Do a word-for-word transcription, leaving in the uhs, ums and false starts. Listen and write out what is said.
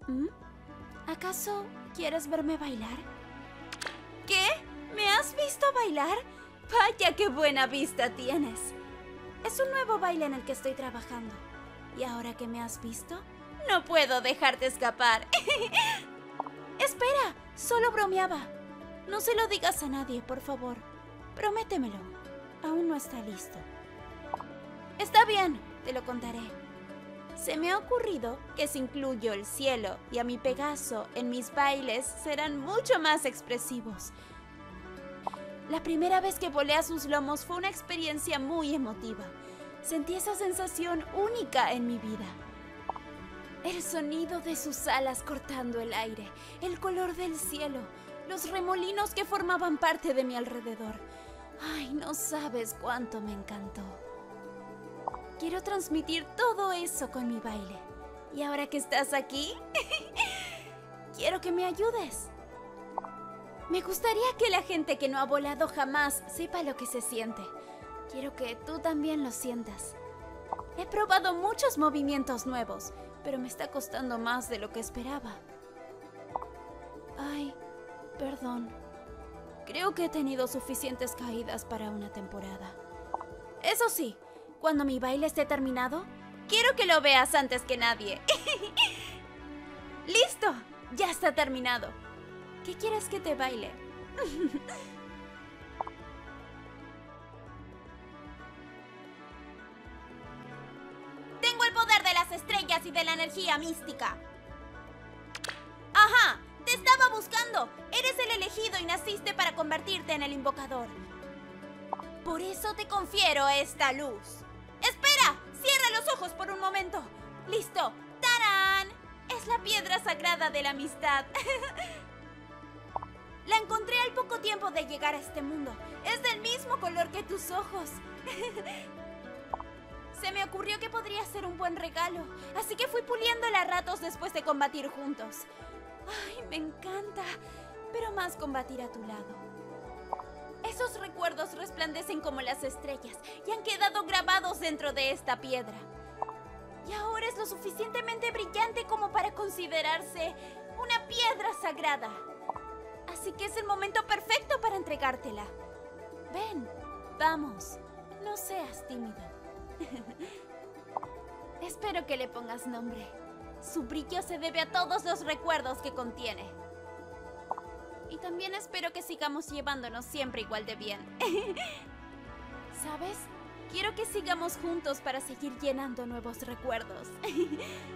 ¿Mm? ¿Acaso quieres verme bailar? ¿Qué? ¿Me has visto bailar? Vaya, qué buena vista tienes. Es un nuevo baile en el que estoy trabajando. Y ahora que me has visto, no puedo dejarte escapar. Espera, solo bromeaba. No se lo digas a nadie, por favor. Prométemelo. Aún no está listo. Está bien, te lo contaré. Se me ha ocurrido que si incluyo el cielo y a mi Pegaso en mis bailes serán mucho más expresivos. La primera vez que volé a sus lomos fue una experiencia muy emotiva. Sentí esa sensación única en mi vida. El sonido de sus alas cortando el aire, el color del cielo, los remolinos que formaban parte de mi alrededor. Ay, no sabes cuánto me encantó. Quiero transmitir todo eso con mi baile. Y ahora que estás aquí, quiero que me ayudes. Me gustaría que la gente que no ha volado jamás sepa lo que se siente. Quiero que tú también lo sientas. He probado muchos movimientos nuevos, pero me está costando más de lo que esperaba. Ay, perdón. Creo que he tenido suficientes caídas para una temporada. Eso sí, cuando mi baile esté terminado, quiero que lo veas antes que nadie. ¡Listo! Ya está terminado. ¿Qué quieres que te baile? Tengo el poder de las estrellas y de la energía mística. ¡Ajá! ¡Te estaba buscando! Eres el elegido y naciste para convertirte en el invocador. Por eso te confiero esta luz. ¡Espera! ¡Cierra los ojos por un momento! ¡Listo! ¡Tarán! Es la piedra sagrada de la amistad. La encontré al poco tiempo de llegar a este mundo. Es del mismo color que tus ojos. Se me ocurrió que podría ser un buen regalo, así que fui puliéndola a ratos después de combatir juntos. Ay, me encanta, pero más combatir a tu lado. Esos recuerdos resplandecen como las estrellas y han quedado grabados dentro de esta piedra. Y ahora es lo suficientemente brillante como para considerarse una piedra sagrada. Así que es el momento perfecto para entregártela. Ven, vamos, no seas tímido. Espero que le pongas nombre. Su brillo se debe a todos los recuerdos que contiene. Y también espero que sigamos llevándonos siempre igual de bien. ¿Sabes? Quiero que sigamos juntos para seguir llenando nuevos recuerdos.